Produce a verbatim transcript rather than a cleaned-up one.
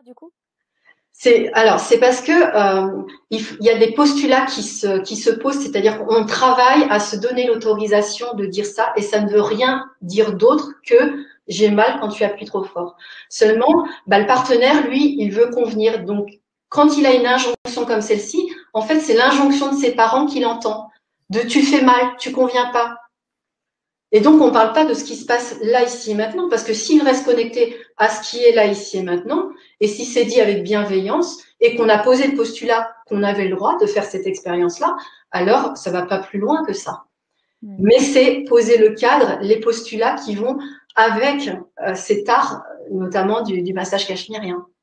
du coup? C'est alors c'est parce que euh, il, il y a des postulats qui se qui se posent, c'est-à-dire qu'on travaille à se donner l'autorisation de dire ça, et ça ne veut rien dire d'autre que j'ai mal quand tu appuies trop fort. Seulement, bah, le partenaire, lui, il veut convenir. Donc, quand il a une injonction comme celle-ci, en fait, c'est l'injonction de ses parents qu'il entend. De tu fais mal, tu conviens pas. Et donc, on ne parle pas de ce qui se passe là, ici et maintenant, parce que s'il reste connecté à ce qui est là, ici et maintenant, et si c'est dit avec bienveillance, et qu'on a posé le postulat qu'on avait le droit de faire cette expérience-là, alors ça va pas plus loin que ça. Mmh. Mais c'est poser le cadre, les postulats qui vont avec euh, cet art, notamment du, du massage cachemirien.